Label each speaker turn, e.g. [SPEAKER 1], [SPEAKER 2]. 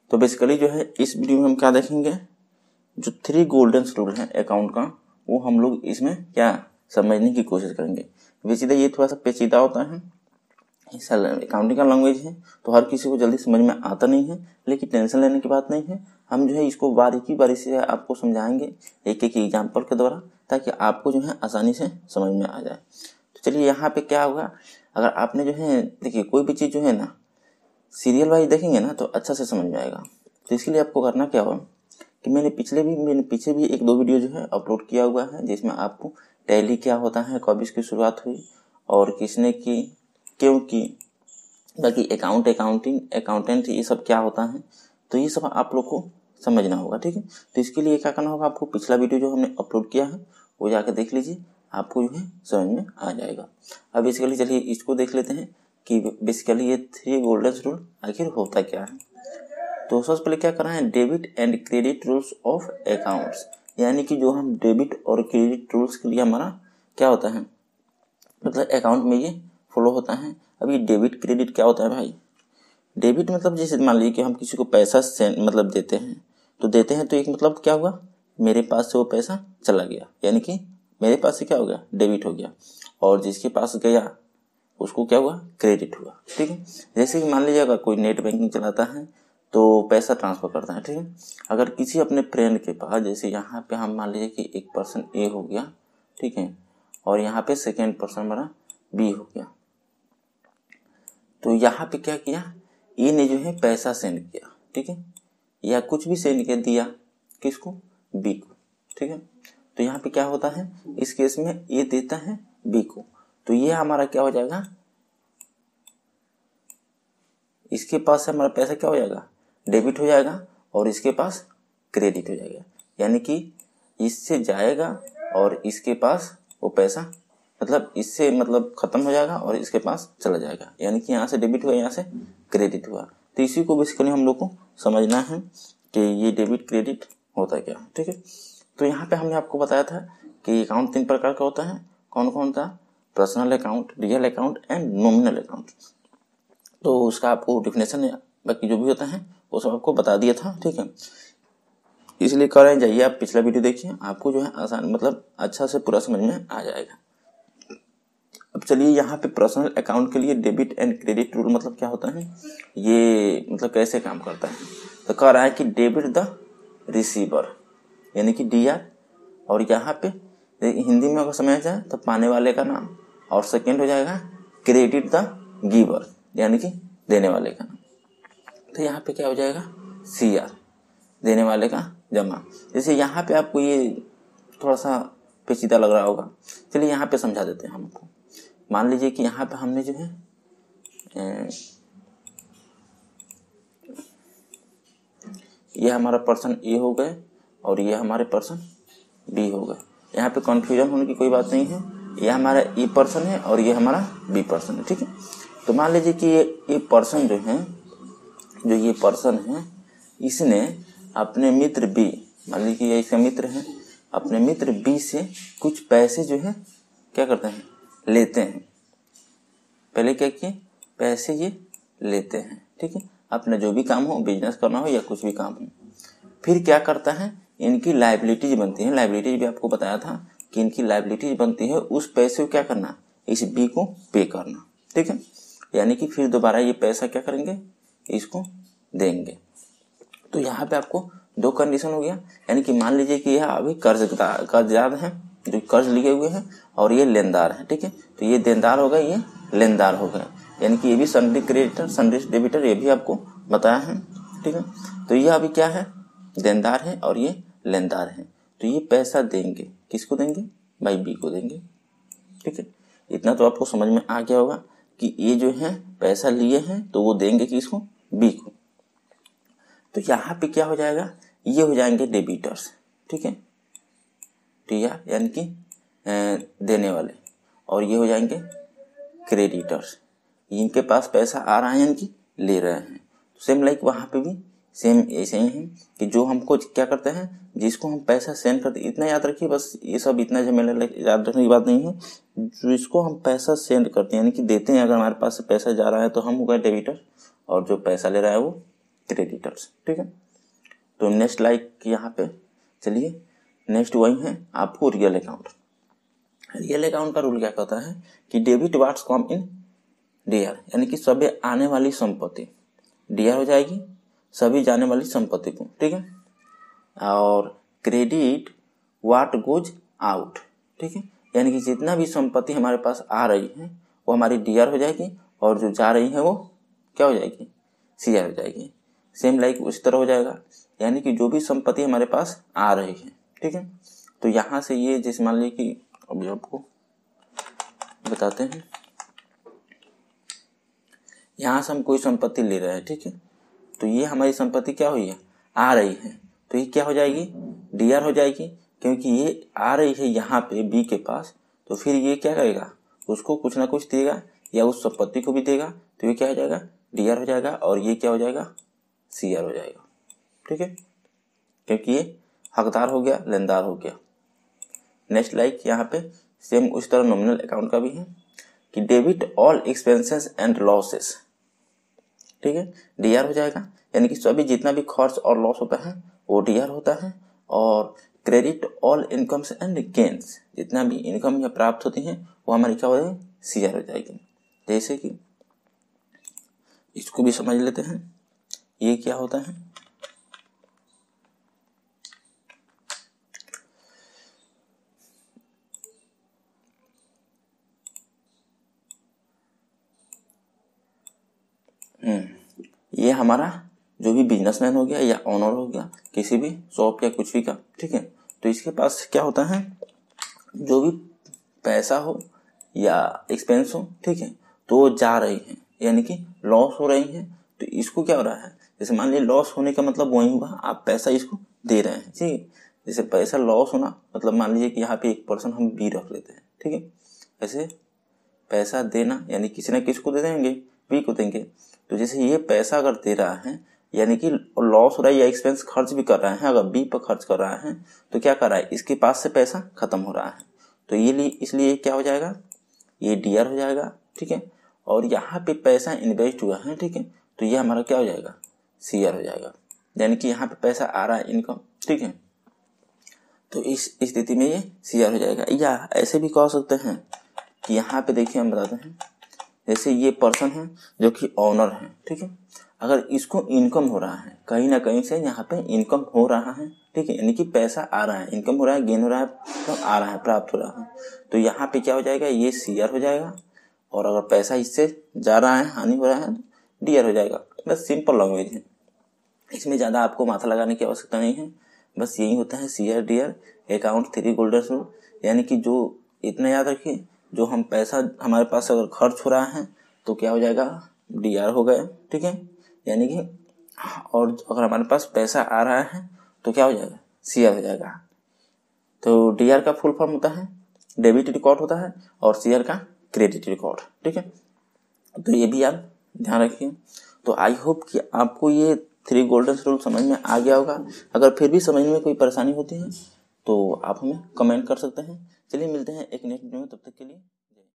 [SPEAKER 1] तो बेसिकली जो है इस वीडियो में हम क्या देखेंगे, जो 3 गोल्डन रूल है अकाउंट का वो हम लोग इसमें क्या समझने की कोशिश करेंगे। बेसिकली ये थोड़ा सा पेचीदा होता है, अकाउंटिंग का लैंग्वेज है तो हर किसी को जल्दी समझ में आता नहीं है, लेकिन टेंशन लेने की बात नहीं है। हम जो है इसको बारीकी से आपको समझाएंगे एक एक एग्जाम्पल के द्वारा, ताकि आपको जो है आसानी से समझ में आ जाए। तो चलिए यहाँ पे क्या होगा, अगर आपने जो है देखिए कोई भी चीज़ जो है ना सीरियल वाइज देखेंगे ना तो अच्छा से समझ में आएगा। तो इसके लिए आपको करना क्या होगा कि मैंने पीछे भी 1-2 वीडियो जो है अपलोड किया हुआ है, जिसमें आपको टैली क्या होता है, कब इसकी शुरुआत हुई और किसने की, क्यों की, बाकी अकाउंटेंट ये सब क्या होता है, तो ये सब आप लोग को समझना होगा। ठीक है, तो इसके लिए क्या करना होगा, आपको पिछला वीडियो जो हमने अपलोड किया है वो जाकर देख लीजिए, आपको जो है समझ में आ जाएगा। अब बेसिकली चलिए इसको देख लेते हैं कि बेसिकली ये 3 गोल्डन रूल आखिर होता क्या है। तो सबसे पहले क्या करना है, debit and credit rules of accounts, यानी कि जो हम डेबिट और क्रेडिट रूल्स के लिए हमारा क्या होता है, मतलब अकाउंट में ये फॉलो होता है। अभी डेबिट क्रेडिट क्या होता है भाई, डेबिट मतलब जैसे मान लीजिए कि हम किसी को पैसा सेंड मतलब देते हैं तो एक मतलब क्या हुआ, मेरे पास से वो पैसा चला गया, यानी कि मेरे पास से क्या हो गया, डेबिट हो गया, और जिसके पास गया उसको क्या हुआ, क्रेडिट हुआ। ठीक है, जैसे कि मान लीजिए अगर कोई नेट बैंकिंग चलाता है तो पैसा ट्रांसफर करता है। ठीक है, अगर किसी अपने फ्रेंड के पास, जैसे यहाँ पे हम मान लीजिए कि एक पर्सन ए हो गया, ठीक है, और यहाँ पे सेकेंड पर्सन हमारा बी हो गया, तो यहाँ पे क्या किया, ए ने जो है पैसा सेंड किया, ठीक है, या कुछ भी सेंड कर दिया किसको, बी को। ठीक है, तो यहाँ पे क्या होता है, इस केस में ए देता है बी को, तो ये हमारा क्या हो जाएगा, इसके पास से हमारा पैसा क्या हो जाएगा, डेबिट हो जाएगा, और इसके पास क्रेडिट हो जाएगा, यानी कि इससे जाएगा और इसके पास वो पैसा मतलब इससे मतलब खत्म हो जाएगा और इसके पास चला जाएगा, यानी कि यहाँ से डेबिट हुआ, यहाँ से क्रेडिट हुआ। तो इसी को बेसिकली हम लोग को समझना है कि ये डेबिट क्रेडिट होता है क्या। ठीक है, तो यहाँ पे हमने आपको बताया था कि अकाउंट 3 प्रकार का होता है, कौन कौन था, personal account, real account and nominal account. तो उसका आपको डिफिनेशन बाकी जो भी होता है वो सब आपको बता दिया था। ठीक है, इसलिए कह रहे हैं जाइए आप पिछला वीडियो देखिए, आपको जो है आसान मतलब अच्छा से पूरा समझ में आ जाएगा। अब चलिए यहाँ पे पर्सनल अकाउंट के लिए डेबिट एंड क्रेडिट रूल मतलब क्या होता है, ये मतलब कैसे काम करता है। तो कह रहा है कि डेबिट द रिसीवर, यानी कि डीआर, और यहाँ पे हिंदी में अगर समझा जाए तो पाने वाले का नाम, और सेकेंड हो जाएगा क्रेडिट द गिवर, यानी कि देने वाले का नाम। तो यहाँ पे क्या हो जाएगा, सीआर, देने वाले का जमा। जैसे यहाँ पे आपको ये थोड़ा सा पेचीदा लग रहा होगा, चलिए यहाँ पे समझा देते हैं हमको। मान लीजिए कि यहाँ पे हमने जो है ये हमारा पर्सन ए हो गए और ये हमारे पर्सन बी हो गए। यहाँ पे कन्फ्यूजन होने की कोई बात नहीं है, ये हमारा ए पर्सन है और ये हमारा बी पर्सन है। ठीक है, तो मान लीजिए कि ये पर्सन जो है, जो ये पर्सन है, इसने अपने मित्र बी, मान लीजिए ये इसका मित्र है, अपने मित्र बी से कुछ पैसे जो है क्या करते हैं, लेते हैं। पहले क्या किए, पैसे ये लेते हैं। ठीक है, अपना जो भी काम हो, बिजनेस करना हो या कुछ भी काम हो, फिर क्या करता है, इनकी लायबिलिटीज बनती है। लायबिलिटीज भी आपको बताया था कि इनकी लायबिलिटीज बनती है, उस पैसे को क्या करना, इस बी को पे करना। ठीक है, यानी कि फिर दोबारा ये पैसा क्या करेंगे, इसको देंगे। तो यहाँ पे आपको 2 कंडीशन हो गया, यानी कि मान लीजिए कि यह अभी कर्जदार है, जो कर्ज लिए हुए हैं, और ये लेनदार है। ठीक है, तो ये देनदार हो गए, ये लेनदार हो गए, यानी कि ये भी सन्ड्री क्रेडिटर सन्ड्री डेबिटर, ये भी आपको बताया है। ठीक है, तो ये अभी क्या है, देनदार है और ये लेनदार है, तो ये पैसा देंगे, किसको देंगे, भाई बी को देंगे। ठीक है, इतना तो आपको समझ में आ गया होगा कि ये जो है पैसा लिए हैं तो वो देंगे किसको, बी को। तो यहाँ पे क्या हो जाएगा, ये हो जाएंगे डेबिटर्स। ठीक है, टीआर यानी कि देने वाले, और ये हो जाएंगे क्रेडिटर्स, इनके पास पैसा आ रहा है यानी कि ले रहे हैं। सेम लाइक वहाँ पे भी सेम ऐसे ही है कि जो हमको क्या करते हैं, जिसको हम पैसा सेंड करते, इतना याद रखिए बस, ये सब इतना झमेला याद रखने की बात नहीं है। जिसको हम पैसा सेंड करते हैं यानी कि देते हैं, अगर हमारे पास से पैसा जा रहा है तो हम हो गए डेबिटर, और जो पैसा ले रहा है वो क्रेडिटर्स। ठीक है, तो नेक्स्ट लाइक यहाँ पे चलिए नेक्स्ट वही है आपको रियल अकाउंट। रियल अकाउंट का रूल क्या कहता है कि debit what's come in DR, यानी कि सभी आने वाली संपत्ति डीआर हो जाएगी सभी जाने वाली संपत्ति को। ठीक है, और क्रेडिट व्हाट गोज आउट। ठीक है, यानी कि जितना भी संपत्ति हमारे पास आ रही है वो हमारी डीआर हो जाएगी और जो जा रही है वो क्या हो जाएगी, सीआर हो जाएगी। सेम लाइक उसी तरह हो जाएगा, यानी कि जो भी संपत्ति हमारे पास आ रही है। ठीक है, तो यहाँ से ये जैसे मान लीजिए कि अभी आपको बताते हैं, यहाँ से हम कोई संपत्ति ले रहे हैं। ठीक है, तो ये हमारी संपत्ति क्या हुई है, आ रही है, तो ये क्या हो जाएगी, डीआर हो जाएगी, क्योंकि ये आ रही है यहाँ पे बी के पास, तो फिर ये क्या करेगा, उसको कुछ ना कुछ देगा या उस संपत्ति को भी देगा, तो ये क्या हो जाएगा, डीआर हो जाएगा, और ये क्या हो जाएगा, सीआर हो जाएगा। ठीक है, क्योंकि ये हकदार हो गया, लेनदार हो गया। नेक्स्ट लाइक यहाँ पे सेम उस तरह नॉमिनल अकाउंट का भी है कि debit all expenses and losses. ठीक है, डीआर हो जाएगा, यानी कि सभी जितना भी खर्च और लॉस होता है वो डीआर होता है। और credit all incomes and gains, जितना भी इनकम या प्राप्त होती है वो हमारी क्या हो जाएगी, सीआर हो जाएगी। जैसे कि इसको भी समझ लेते हैं, ये क्या होता है, ये हमारा जो भी बिजनेसमैन हो गया या ओनर हो गया किसी भी शॉप या कुछ भी का। ठीक है, तो इसके पास क्या होता है, जो भी पैसा हो या एक्सपेंस हो, ठीक है, तो वो जा रही है, यानी कि लॉस हो रही है, तो इसको क्या हो रहा है, जैसे मान लीजिए लॉस होने का मतलब वही हुआ आप पैसा इसको दे रहे हैं। ठीक है, जैसे पैसा लॉस होना मतलब मान लीजिए कि यहाँ पे 1% हम बी रख लेते हैं। ठीक है, ऐसे पैसा देना यानी किसी न किसी को दे देंगे, बी को देंगे, तो जैसे ये पैसा अगर दे रहा है यानी कि लॉस हो रहा है या एक्सपेंस खर्च भी कर रहा है, अगर बी पर खर्च कर रहा है तो क्या कर रहा है, इसके पास से पैसा खत्म हो रहा है, तो ये इसलिए क्या हो जाएगा, ये डीआर हो जाएगा। ठीक है, और यहाँ पे पैसा इन्वेस्ट हुआ है। ठीक है, तो ये हमारा क्या हो जाएगा, सीआर हो जाएगा, यानी कि यहाँ पे पैसा आ रहा है इनकम। ठीक है, तो इस स्थिति में ये सीआर हो जाएगा। या ऐसे भी कह सकते हैं कि यहाँ पे देखिए हम बताते हैं, जैसे ये पर्सन है जो कि ऑनर है। ठीक है, अगर इसको इनकम हो रहा है कहीं ना कहीं से, यहाँ पे इनकम हो रहा है। ठीक है, यानी कि पैसा आ रहा है, इनकम हो रहा है, गेन हो रहा है, तो आ रहा है, प्राप्त हो रहा है, तो यहाँ पे क्या हो जाएगा, ये सीआर हो जाएगा। और अगर पैसा इससे जा रहा है, हानि हो रहा है, तो डीआर हो जाएगा। बस सिंपल लैंग्वेज है, इसमें ज़्यादा आपको माथा लगाने की आवश्यकता नहीं है, बस यही होता है CR DR account 3 golden rule. यानी कि जो इतना याद रखिए, जो हम पैसा हमारे पास अगर खर्च हो रहा है तो क्या हो जाएगा, डीआर हो गया। ठीक है, यानी कि और अगर हमारे पास पैसा आ रहा है तो क्या हो जाएगा, सीआर हो जाएगा। तो डीआर का फुल फॉर्म होता है डेबिट रिकॉर्ड होता है, और सीआर का क्रेडिट रिकॉर्ड। ठीक है, तो ये भी आप ध्यान रखिए। तो आई होप कि आपको ये 3 गोल्डन रूल समझ में आ गया होगा। अगर फिर भी समझने में कोई परेशानी होती है तो आप हमें कमेंट कर सकते हैं। चलिए मिलते हैं एक नेक्स्ट वीडियो में, तब तक के लिए।